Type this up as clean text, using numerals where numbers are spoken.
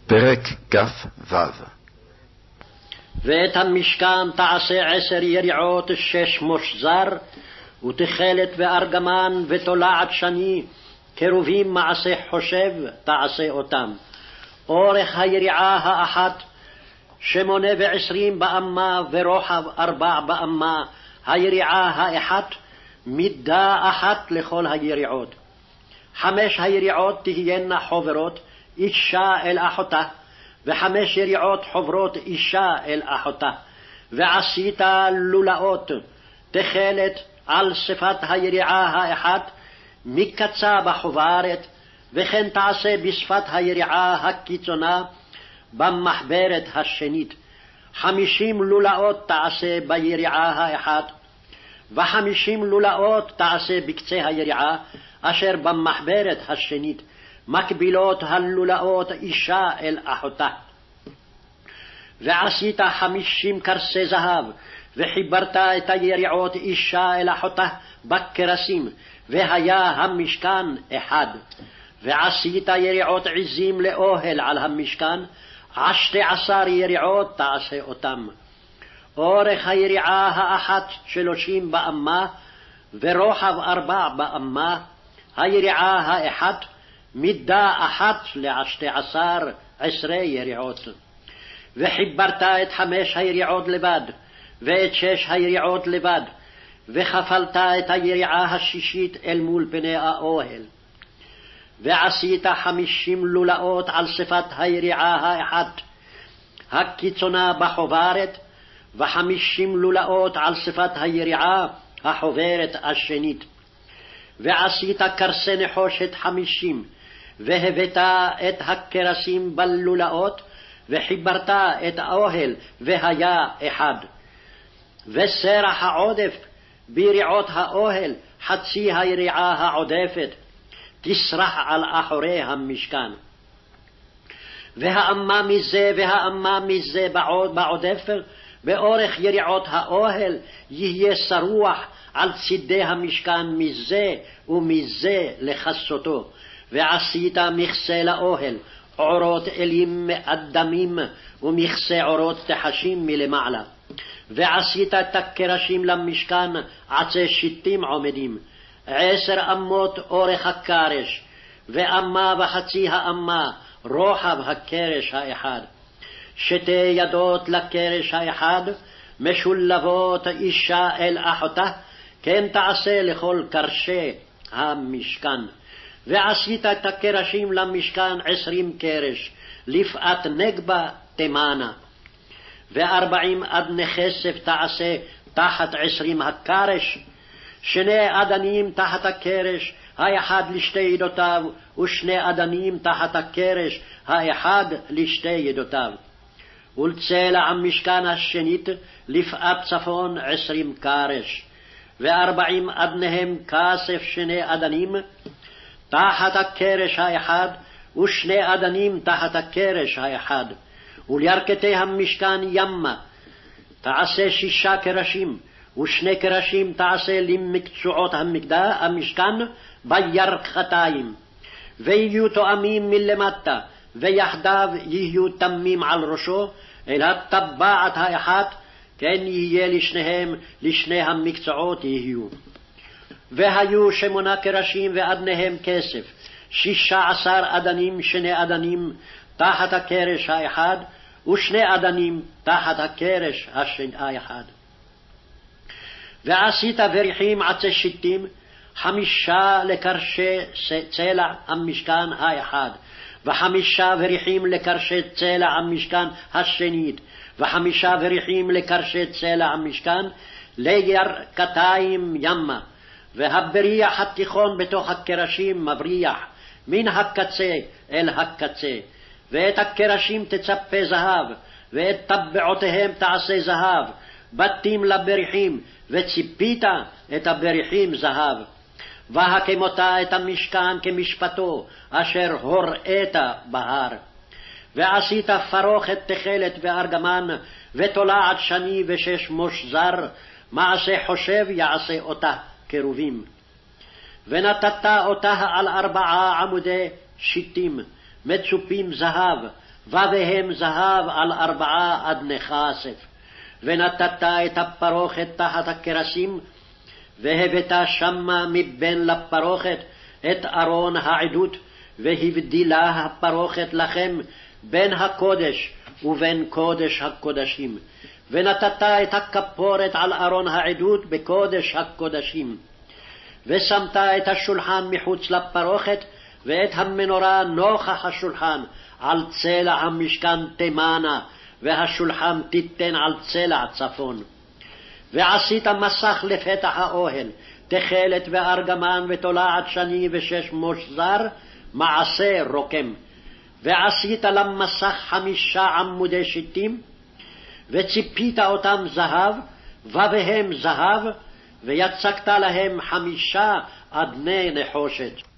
פרק כ"ו. ואת המשכן תעשה 10 יריעות 6 מושזר, ותכלת וארגמן ותולעת שני, קרובים מעשה חושב תעשה אותם. אורך היריעה האחת 28 באמה, ורוחב 4 באמה, היריעה האחת, מידה אחת לכל היריעות. 5 היריעות תהיינה חוברות אישה אל אחותה, ו5 יריעות חוברות אישה אל אחותה. ועשית לולאות תכלת על שפת היריעה האחת, מקצה בחוברת, וכן תעשה בשפת היריעה הקיצונה במחברת השנית. 50 לולאות תעשה ביריעה האחת, ו50 לולאות תעשה בקצה היריעה אשר במחברת השנית, מקבילות הלולאות אישה אל אחותה. ועשית 50 קרסי זהב, וחיברת את היריעות אישה אל אחותה בקרסים, והיה המשכן אחד. ועשית יריעות עזים לאוהל על המשכן, 12 יריעות תעשה אותם. אורך היריעה האחת 30 באמה, ורוחב 4 באמה, היריעה האחת, מידה אחת ל12 יריעות. וחיברת את 5 היריעות לבד, ואת 6 היריעות לבד, וכפלת את היריעה השישית אל מול פני האוהל. ועשית 50 לולאות על שפת היריעה האחת הקיצונה בחוברת, ו50 לולאות על שפת היריעה החוברת השנית. ועשית קרסי נחושת 50, והבאת את הקרסים בלולאות, וחיברת את האוהל, והיה אחד. וסרח העודף ביריעות האוהל, חצי היריעה העודפת, תסרח על אחורי המשכן. והאמה מזה והאמה מזה בעודף, באורך יריעות האוהל, יהיה שרוח על צידי המשכן מזה ומזה לכסותו. ועשית מכסה לאוהל, עורות אלים מאדמים, ומכסה עורות תחשים מלמעלה. ועשית את הקרשים למשכן 10 שיטים עומדים, 10 אמות אורך הקרש, ואמה וחצי האמה רוחב הקרש האחד. 2 ידות לקרש האחד, משולבות אישה אל אחותה, כן תעשה לכל קרשי המשכן. ועשית את הקרשים למשכן 20 קרש, לפאת נגבה תמנה. ו40 אדני כסף תעשה תחת 20 הקרש, 2 אדנים תחת הקרש, האחד לשתי ידותיו, ו2 אדנים תחת הקרש, האחד לשתי ידותיו. ולצלע המשכן השנית לפאת צפון 20 קרש, ו40 אדניהם כסף 2 אדנים תחת הקרש האחד, ו2 אדנים תחת הקרש האחד. ולירכתי המשכן ימה תעשה 6 קרשים, ו2 קרשים תעשה למקצועות המשכן בירכתיים, ויהיו תואמים מלמטה, ויחדיו יהיו תמים על ראשו, אל הטבעת האחת, כן יהיה לשניהם, לשני המקצועות יהיו. והיו 8 קרשים ואדניהם כסף, 16 אדנים 2 אדנים תחת הקרש האחד, ו2 אדנים תחת הקרש האחד. ועשית בריחים 10 שיטים, 5 לקרשי צלע המשכן האחד, ו5 בריחים לקרשי צלע המשכן השנית, ו5 בריחים לקרשי צלע המשכן לירכתיים ימה. והבריח התיכון בתוך הקרשים מבריח מן הקצה אל הקצה. ואת הקרשים תצפה זהב, ואת טבעותיהם תעשה זהב, בתים לבריחים, וציפית את הבריחים זהב. והקמותה את המשכן כמשפטו, אשר הוראת בהר. ועשית פרוכת תכלת וארגמן, ותולעת שני 6 מושזר, מעשה חושב יעשה אותה קרובים. ונתת אותה על 4 עמודי שיטים, מצופים זהב, ובהם זהב על 4 אדני כסף. ונתת את הפרוכת תחת הכרסים, והבאת שמה מבין לפרוכת את ארון העדות, והבדילה הפרוכת לכם בין הקודש ובין קודש הקודשים. ונתת את הכפורת על ארון העדות בקודש הקודשים. ושמת את השולחן מחוץ לפרוכת, ואת המנורה נוכח השולחן על צלע המשכן תימנה, והשולחן תיתן על צלע צפון. ועשית מסך לפתח האוהל, תכלת וארגמן ותולעת שני ו6 מושזר, מעשה רוקם. ועשית למסך 5 עמודי שיטים, וציפית אותם זהב, ובהם זהב, ויצקת להם 5 אדני נחושת.